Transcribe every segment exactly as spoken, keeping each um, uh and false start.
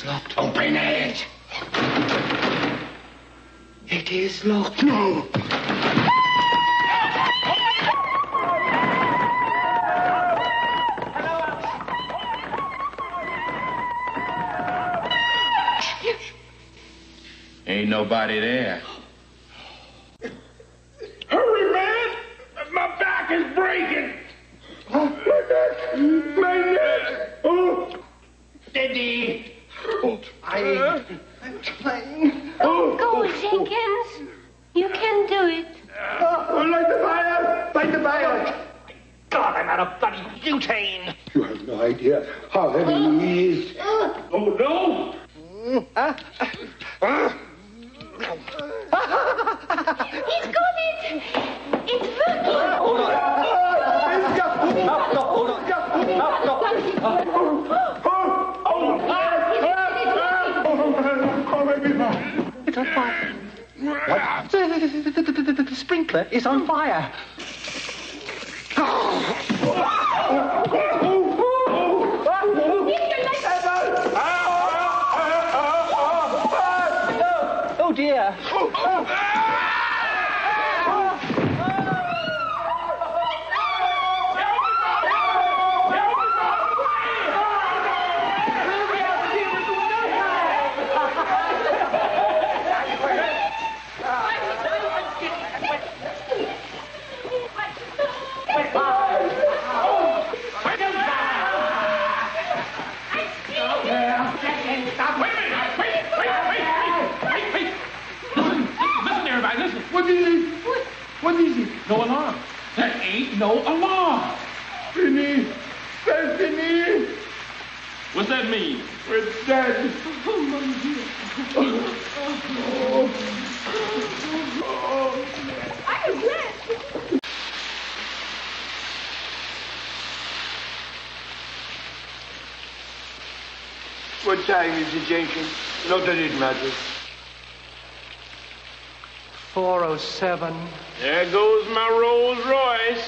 locked. Open it. It is locked. No. Ain't nobody there. Hurry, man! My back is breaking! Oh, my neck! My neck! Oh! Steady! Oh, I... I'm trying. Oh, go, Jenkins. You can do it. Oh, light the fire! Light the fire! God, I'm out of bloody butane. You have no idea how heavy he is. Oh, no! Uh, uh, He's got it. It's working. hold on. No, no, hold on. No, no. It's on fire. What? The, the, the, the, the, the sprinkler is on fire. Oh, dear. What is it? What is it? No alarm. There ain't no alarm. Vinny! Destiny! What's that mean? We're dead. Oh, my dear. Oh. Oh. I'm dead. What time is it, Jenkins? Not that it matters. four oh seven. There goes my Rolls Royce.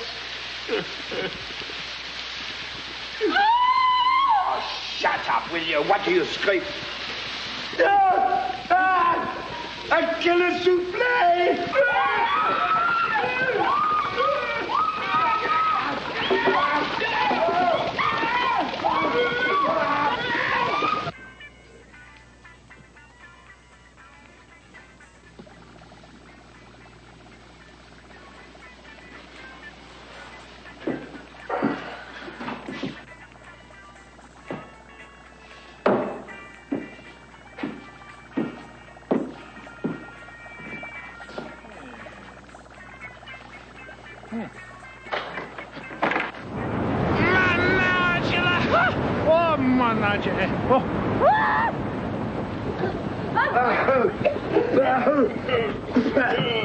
Oh, shut up, will you? What do you scream? Ah! Ah! A killer souffle! Oh,